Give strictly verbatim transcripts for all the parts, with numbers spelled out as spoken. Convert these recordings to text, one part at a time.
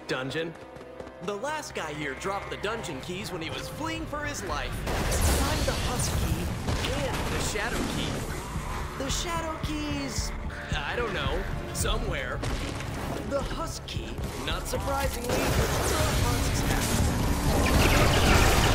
dungeon. The last guy here dropped the dungeon keys when he was fleeing for his life. Find the Husk key and the Shadow key. The Shadow key's, I don't know, somewhere. The Husk key, not surprisingly, the Husk's have.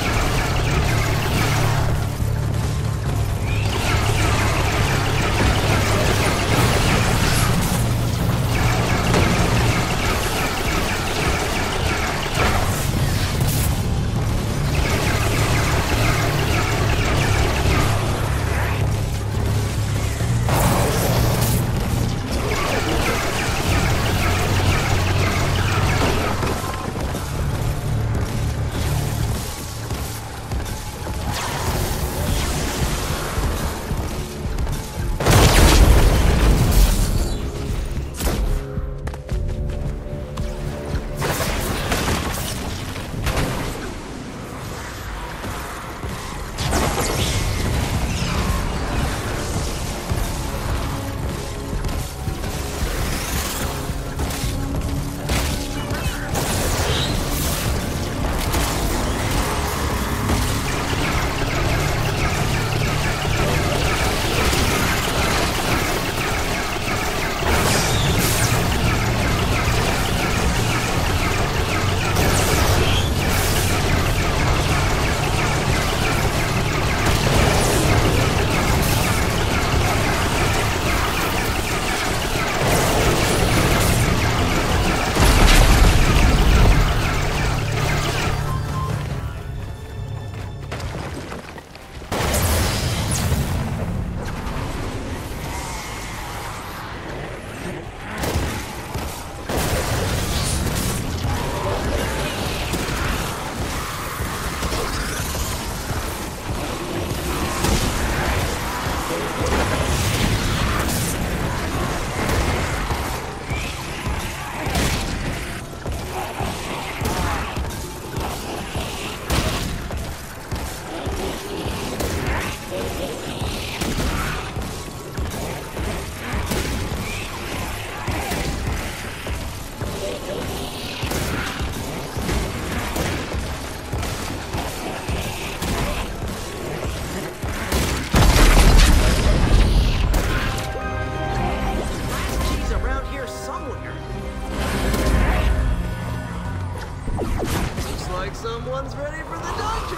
Someone's ready for the dungeon!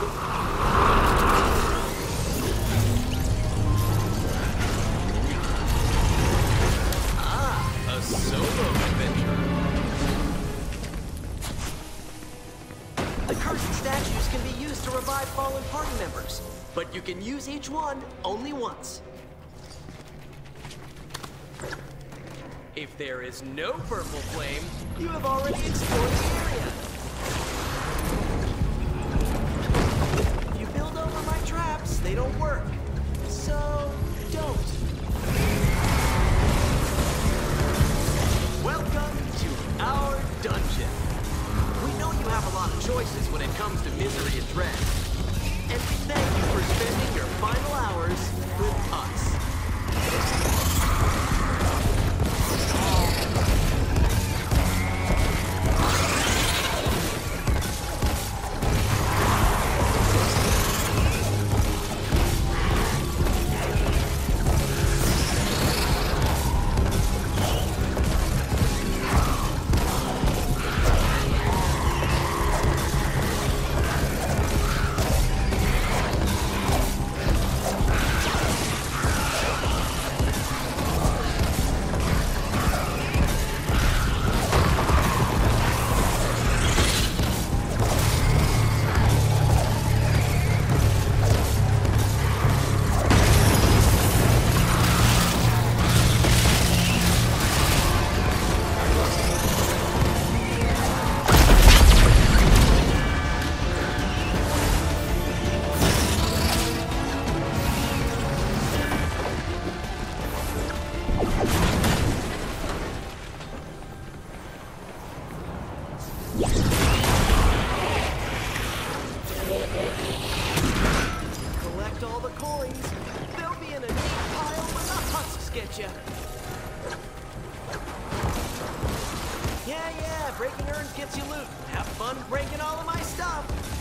Ah, a solo adventure. The cursed statues can be used to revive fallen party members, but you can use each one only once. If there is no purple flame, you have already explored the area. Traps, they don't work. So, don't. Welcome to our dungeon. We know you have a lot of choices when it comes to misery and dread. And we thank you for spending your final hours with us. Breaking earned gets you loot. Have fun breaking all of my stuff.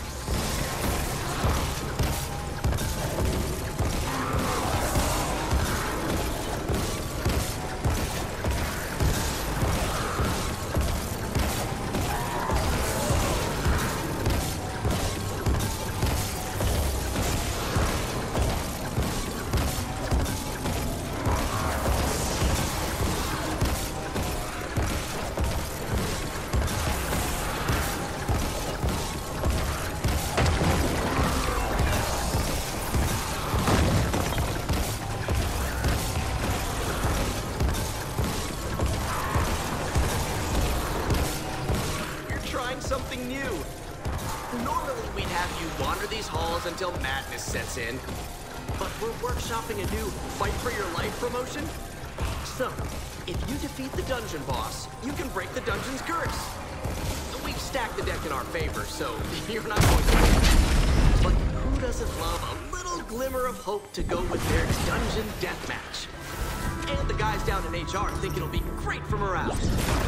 Something new. Normally we'd have you wander these halls until madness sets in, but we're workshopping a new fight for your life promotion. So, if you defeat the dungeon boss, you can break the dungeon's curse. We've stacked the deck in our favor, so you're not going to win. But who doesn't love a little glimmer of hope to go with their dungeon deathmatch? And the guys down in H R think it'll be great for morale.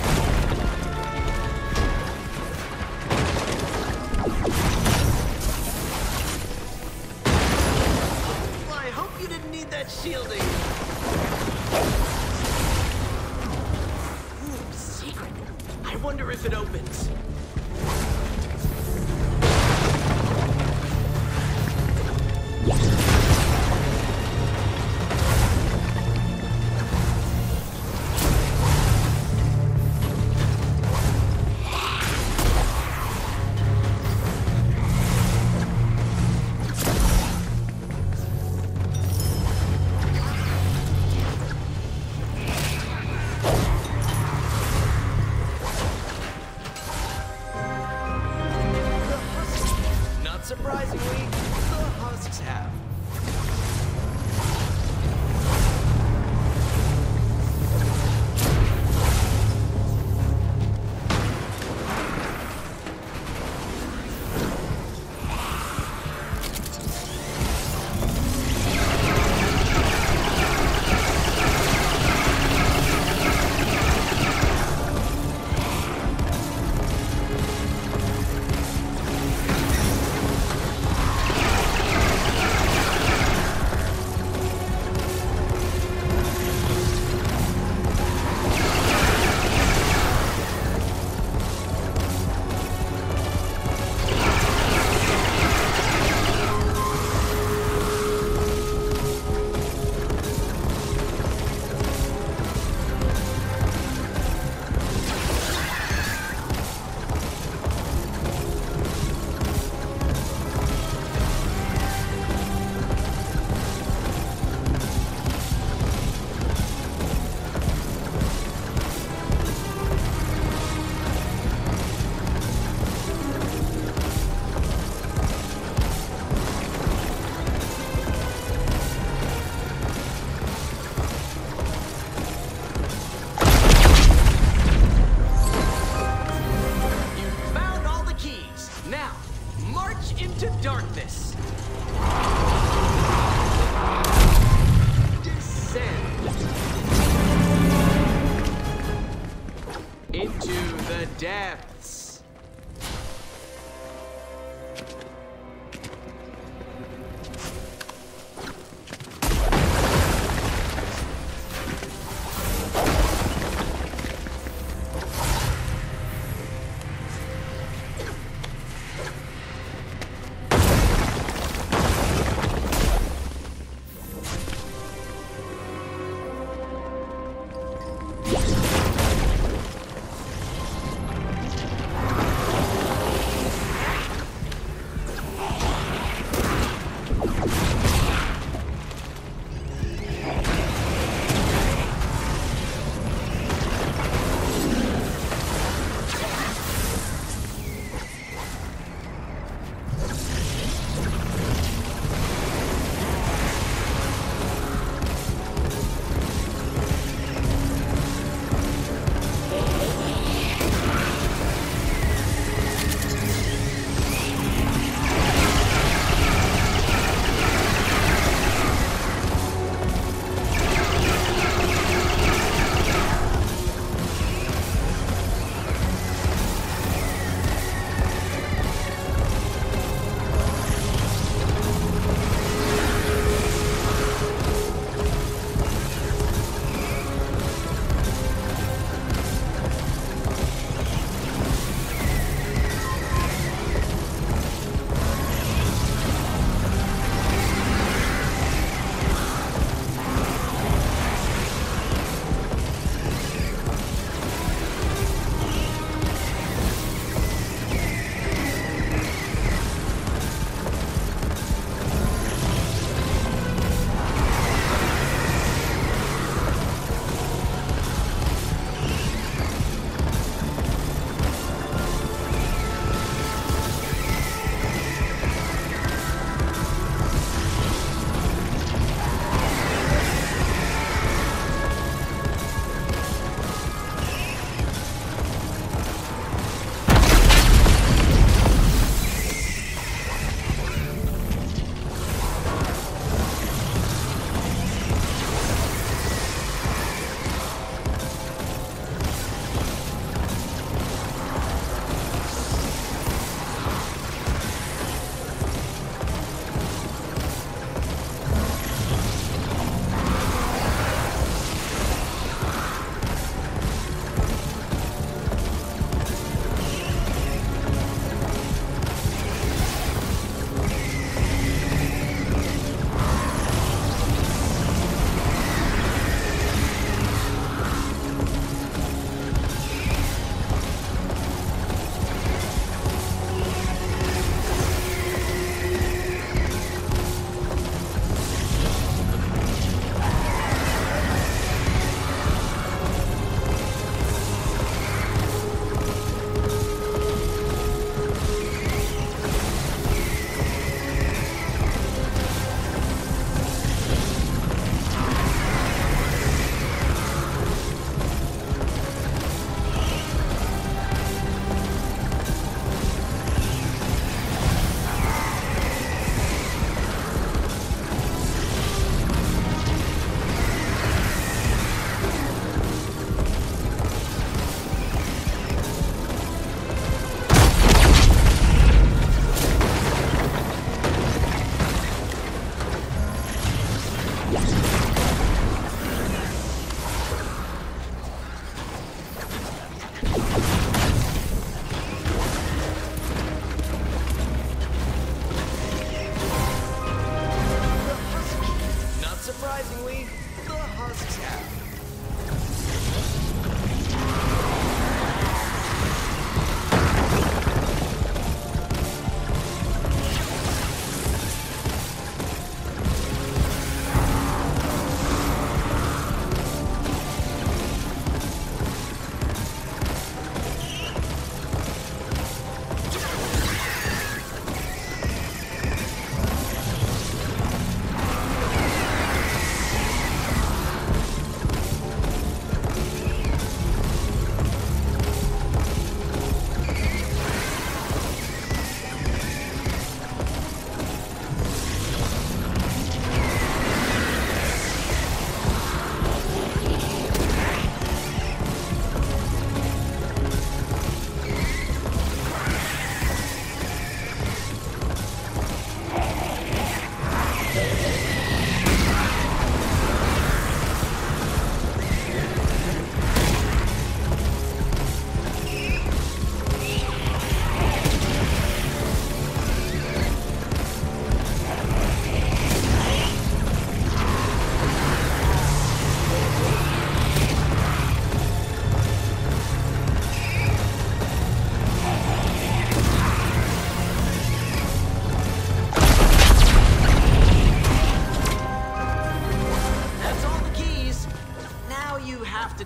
Well, I hope you didn't need that shielding. Ooh, secret. I wonder if it opens. Surprisingly, the husks have. Depths.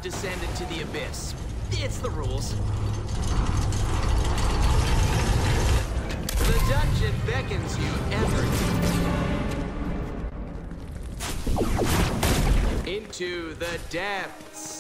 descend into the abyss. It's the rules. The dungeon beckons you ever into the depths.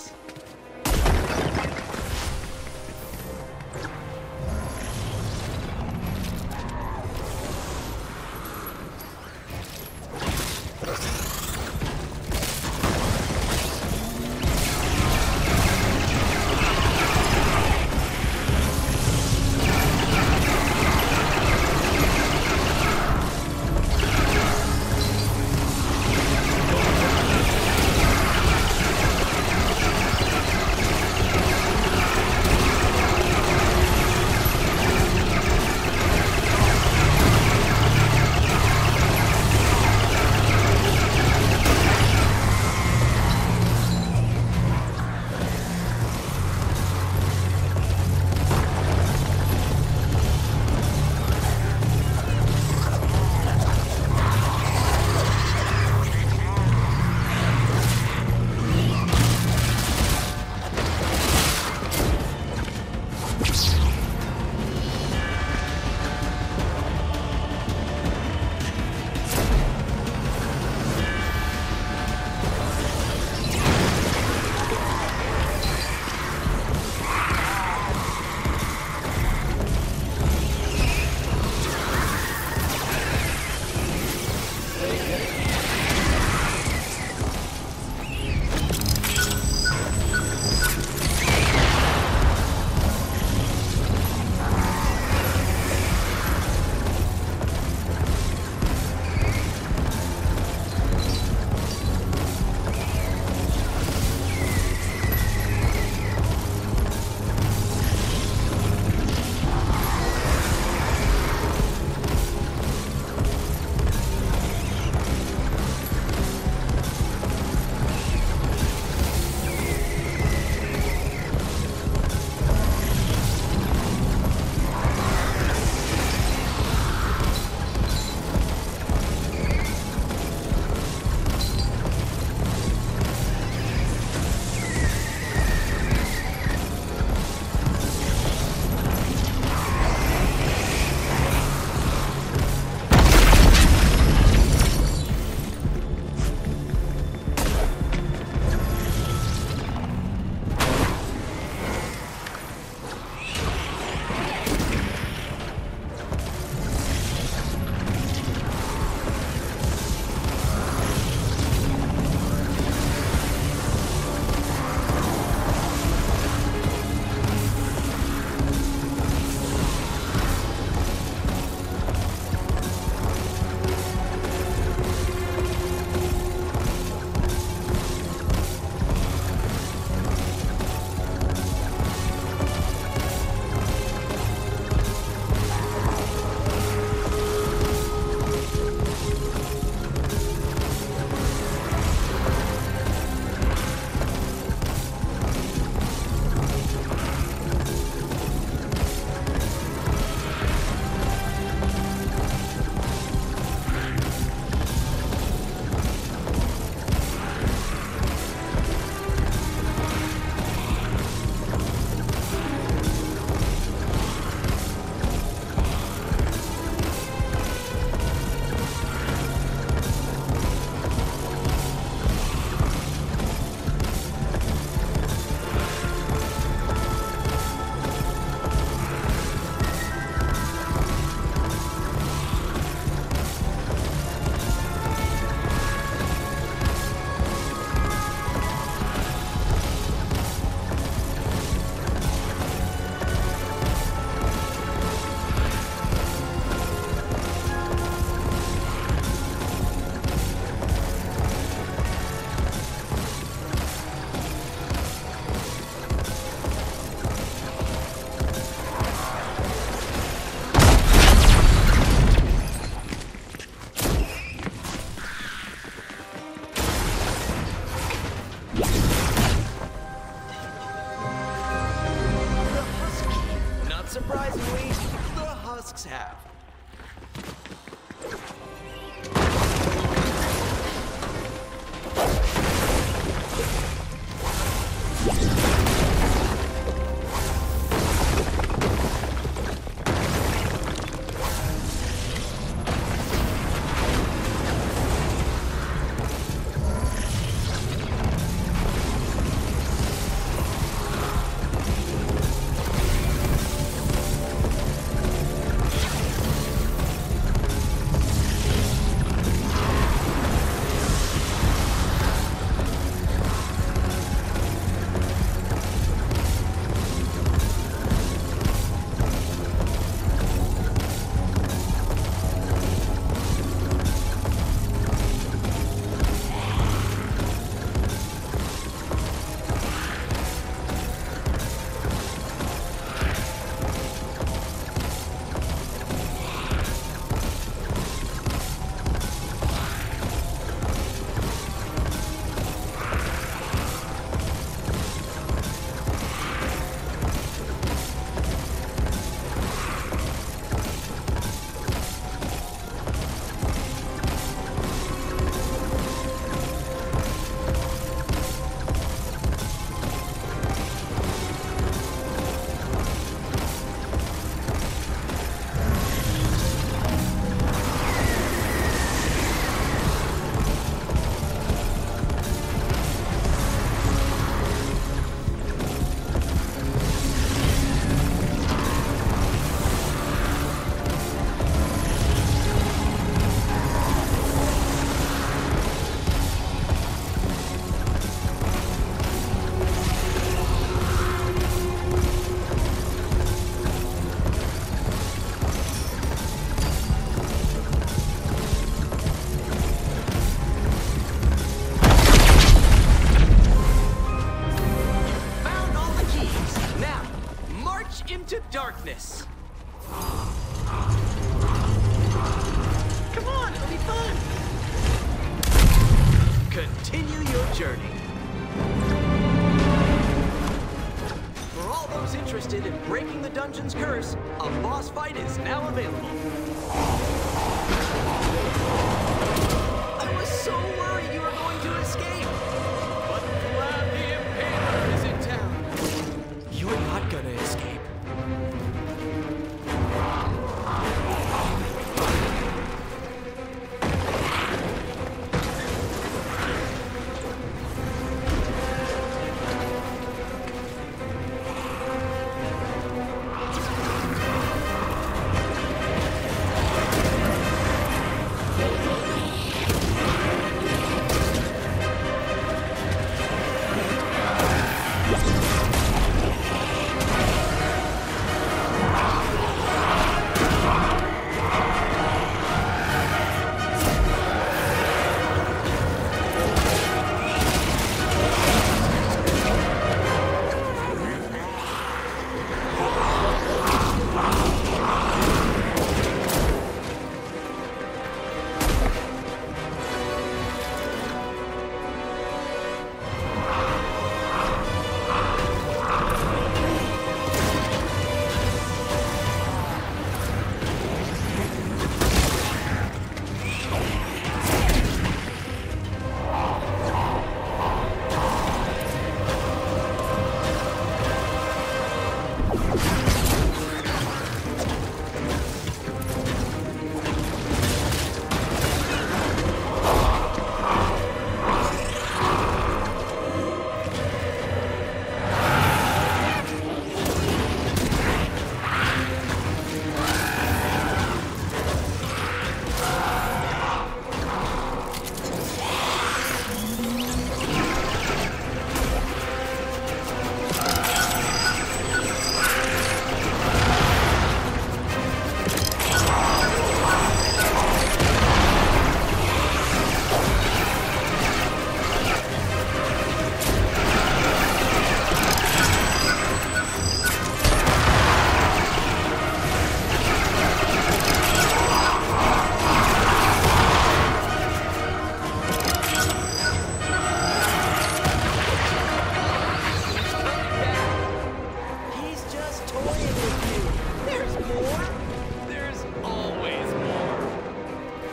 Jess. Come on, it'll be fun. Continue your journey. For all those interested in breaking the dungeon's curse, a boss fight is now available. I was so worried you were going to escape. But glad the Impaler is in town. You are not gonna escape.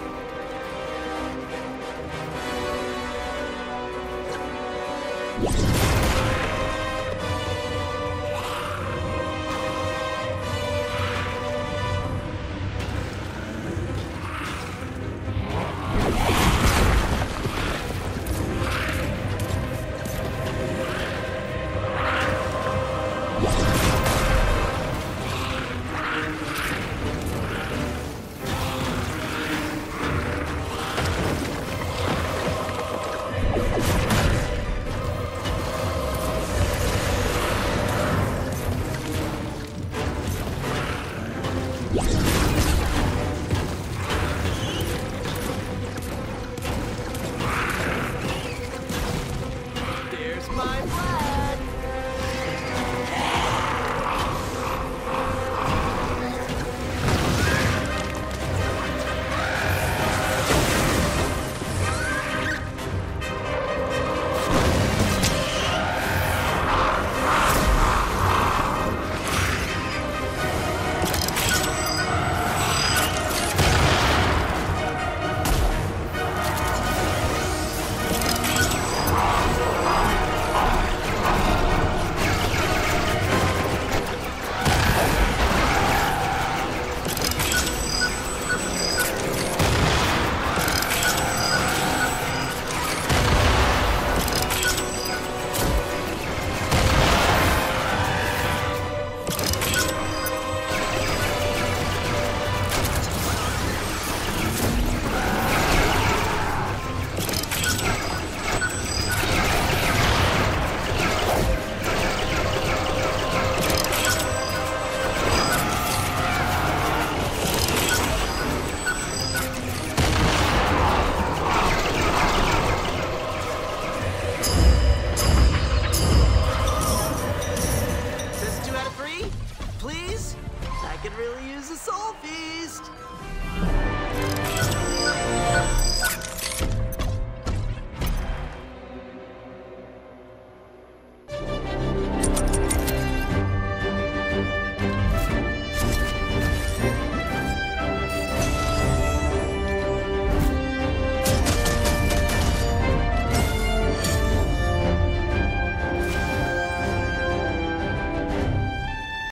Yeah.